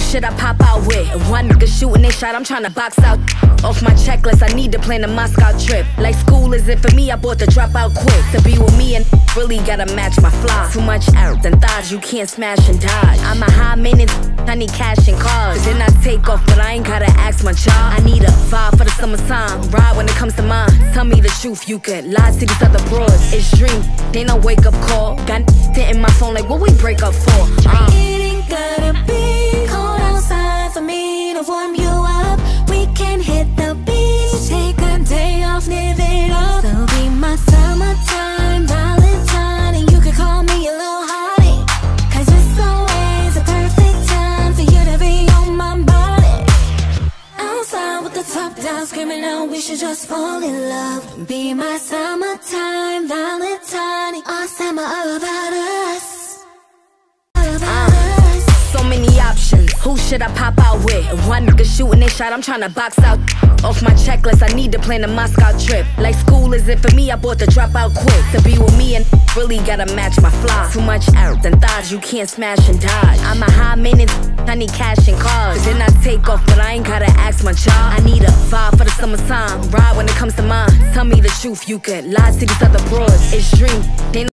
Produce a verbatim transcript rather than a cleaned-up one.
should I pop out with? One nigga shooting they shot, I'm tryna box out. Off my checklist, I need to plan a Moscow trip. Like school isn't for me, I bought the dropout quick. To be with me and really gotta match my fly. Too much arrows and thighs, you can't smash and dodge. I'm a high maintenance, I need cash and cars. Then I take off, but I ain't gotta ask my job. I need a vibe for the summertime, ride when it comes to mine. Tell me the truth, you could lie to these other bros. It's dream, they no wake up call. Got in my phone like what we break up for. uh. It ain't gonna be cold outside for me to warm you up. We can hit the beach, take a day off, live it up. So be my summertime Valentine, and you can call me a little hottie, cause it's always a perfect time for you to be on my body. Outside with the top down, screaming out we should just fall in love. Be my summertime Valentine, all summer all about us. So many options, who should I pop out with? One nigga shooting they shot, I'm tryna box out. Off my checklist, I need to plan a Moscow trip. Like school isn't for me, I bought the dropout quick. To be with me and really gotta match my fly. Too much arrows and thighs, you can't smash and dodge. I'm a high maintenance, I need cash and cars. Then I take off, but I ain't gotta ask my job. I need a vibe for the summertime, ride when it comes to mine. Tell me the truth, you could lie to these other bros. It's dream, they